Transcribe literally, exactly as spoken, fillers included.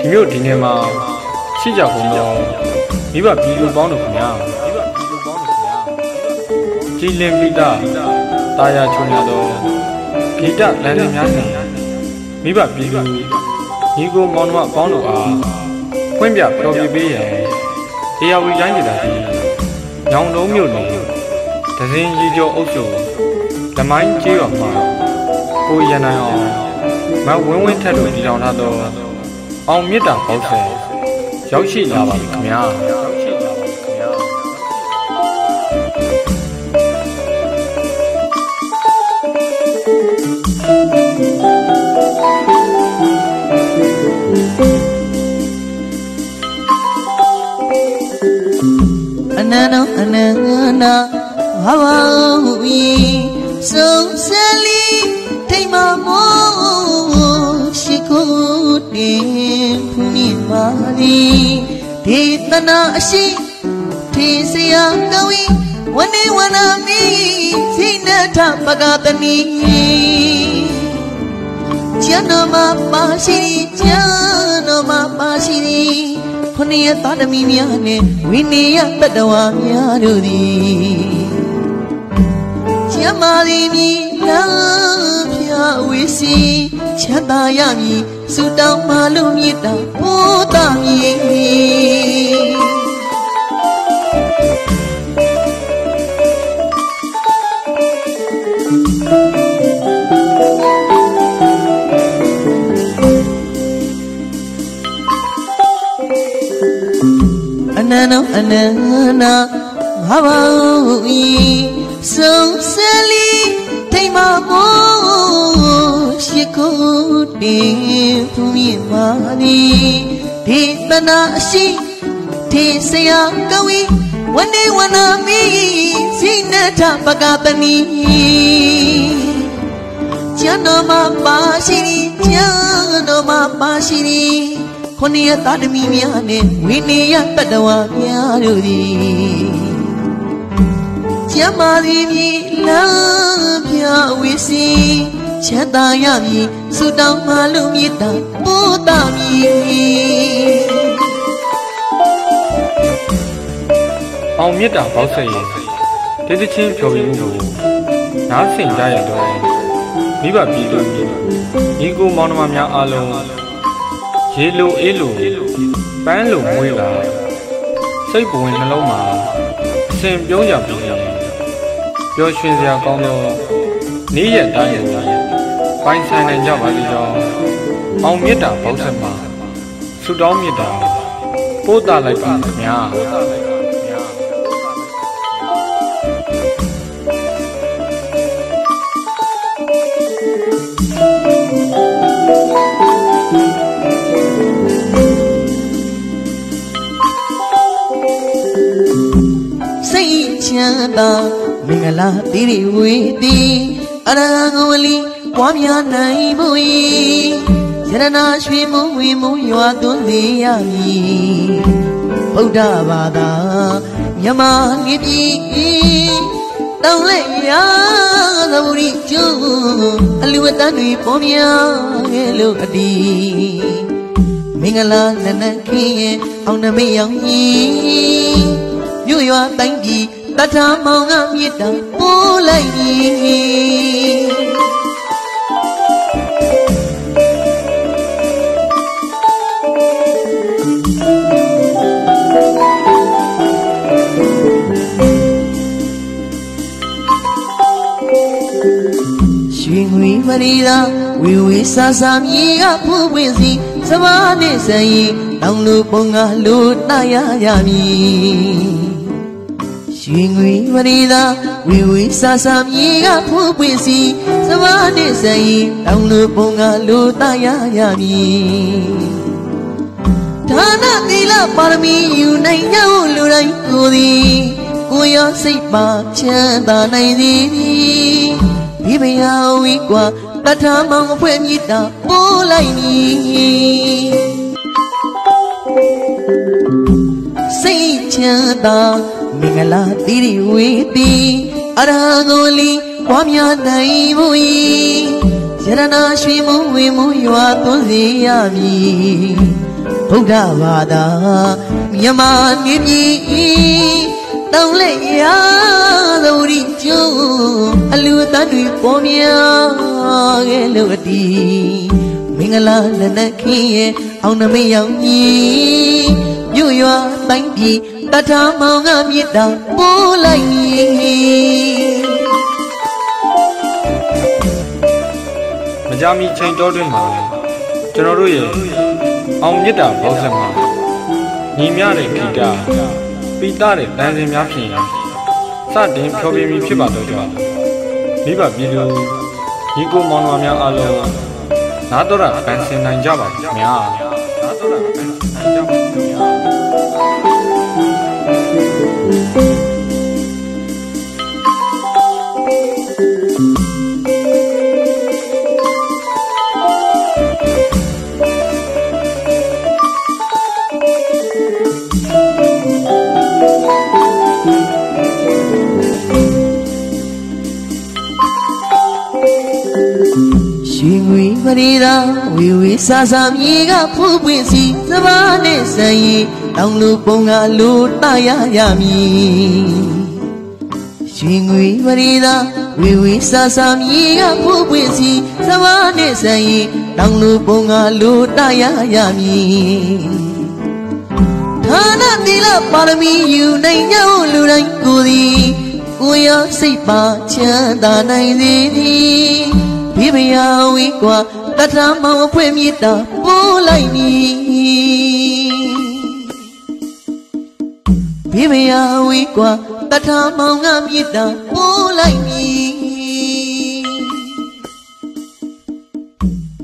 မြို့ဒီနေ့မှာရှိကြကုန်တော့မိဘပြည်သူပေါင်းတို့ခင်ဗျာကြည်လင်ပိတာတာယာချုံရတော့ဂီတလမ်းလေးများနဲ့မိဘပြည်သူညီကိုမောင်နှမပေါင်းတို့အားဖွင့်ပြဖျော်ဖြေပေးရန်တရားဝီတိုင်းဒေသကြီးညောင်လုံးမြို့နယ်ဒဇင်ရီကျော်အုပ်စုဓမိုင်းကျေးရွာမှာကိုရန်နိုင်အောင်မဝင်းဝင်းထက်တို့တည်ထောင်ထားသောအောင်မြတ်တာပေါက်ဆယ်ရောက်ရှိလာပါပြီခင်ဗျာအနန္တအနန္တဘာဝဟူ၏ဆုံးဆလီထိမမောရှိကိုတင်ဖူးမိပါသည်ဒေသနာအရှိထေစရာကဝီဝနေဝနာမီစိနထပကတနီကျန်တော်မှာပါရှိကျန်တော်မှာပါရှိခொနည်းသားသမီးများနဲ့ဝိနည်းရတတဝါများတို့သည်ကျမ်းမာသည်မြည်လာဖြာဝေစီချမ်းသာရမည်ဆုတောင်းမှလို့မြတ်တာဘုသာမည်အနန္တအနန္တငါပါ၏ဆုံးဆလီထိမမောရှိကိုတင်ဖူးမိပါသည်ဒေသနာအရှိထေစရာကဝီဝနေဝနာမီစိနထပကတနီကျန်တော်မှာပါရှိကျန်တော်မှာပါရှိခொနည်းသားသမီးများနဲ့ဝိနည်းရတတဝါများတို့သည်ကျမ်းမာသည်မြည်လာဖြာဝေစီချမ်းသာရမည်ဆုတောင်းမှလို့မြတ်တာပို့တာမည်အောင်မြတ်တာပေါက်ဆက်ရင်တည်တချင်းဖြော်ပြမှုကိုနားဆင်ကြရတော့မိဘပြည်သူညီကိုမောင်နှမများအားလုံးရေလိုအေးလိုပန်းလိုမွေးလာစိတ်ပဝင်နှလုံးမှာအစဉ်ပြုံးရပြီးပျော်ရွှင်စရာကောင်းသောနေ့ရက်တိုင်းကိုပိုင်ဆိုင်နိုင်ကြပါလိမ့်ကြောင်းအောင်မြတ်တာပေါက်ဆက်မှာဆုတောင်းမြတ်တာပို့တာလိုက်ပါခင်ဗျာချမ်းသာမင်္ဂလာတိရိဝေတိအရဟံဝလီပွားများနိုင်ဖို့ယရဏရွှေမုံဝေမုံရွာသွန်းစေရမည်ဗုဒ္ဓဘာသာမြမနေပြီတောင်းလိုက်ရာသဝရိကျုံအလူဝတ္တတွေပေါ်များခဲ့လို့အတီးမင်္ဂလာနနခင်းရဲ့အောင်နမိတ်ရောင်ကြီးမြို့ရွာတိုင်းကြီးတထမောင်ကမြစ်တာပိုးလိုက်ရွှေငွေမရီသာဝေဝေဆာဆာမြေကဖူးပွင့်စီစပါးနဲ့ဆိုင်ရင်တောင်လူပုံကလူတရရမည်ရွှေငွေမရီသာဝေဝေဆာဆာမြေကဖူးပွင့်စီစပါးနဲ့ဆိုင်ရင်တောင်လူပုံကလူတရရမည်ဒါနသီလပါရမီယူနိုင်ကြလူတိုင်းကိုသည်ကိုရောစိတ်ပါချမ်းသာနိုင်သည်ဒီဘယဝီကွာတထမောင်အဖွဲမြစ်တာပိုးလိုက်မည်စိတ်ချမ်းသာမင်္ဂလာတိရိဝေတိအရဟံကိုလီပွားများနိုင်ဖို့ယရဏရွှေမုံဝေမုံရွာသွန်းစေရမည်ဗုဒ္ဓဘာသာမြန်မာနေပြည်တောင်းလက်ရသဝရိကျိုးအလူအသားတွေပေါ်များခဲ့လို့အတီးမင်္ဂလာလက်နက်ခင်းရဲ့အောင်နမိတ်ရောက်ကြီးမြို့ရွာတိုင်းပြည်တထားမောင်ကမြစ်တာပိုးလိုက်မကြမီချိန်တော်တွင်မှာကျွန်တော်တို့ရဲ့အောင်မြစ်တာဘောဇင်မှာညီမြတဲ့ဂီတပိတတဲ့တန်စင်များဖြင့်စတင်ဖျော်ဖြေပြီးဖြစ်ပါတော့ကြောင့်မိဘပြည်သူညီကိုမောင်နှမများအားလုံးနာတော်ရပန်းစင်နိုင်ကြပါခင်ဗျာနာတော်ရပန်းစင်နိုင်ကြပါခင်ဗျာရှင်ငွေမရီရာဝီဝီဆာဆာမြေကဖူးပွင့်စီစပါးနဲ့ဆန်ရီတောင်လူပုံကလူတရရမည်ရှင်ငွေမရီရာဝီဝီဆာဆာမြေကဖူးပွင့်စီစပါးနဲ့ဆန်ရီတောင်လူပုံကလူတရရမည်ဌာနတိလပါရမီယူနိုင်ကြလူတိုင်းကိုသည်ကိုရစိတ်ပါချမ်းသာနိုင်စေသည်ဒီမယာဝီကွာတထမောင်အဖွင့်မြစ်တာပိုးလိုက်နီဒီမယာဝီကွာတထမောင်ကမြစ်တာပိုးလိုက်နီ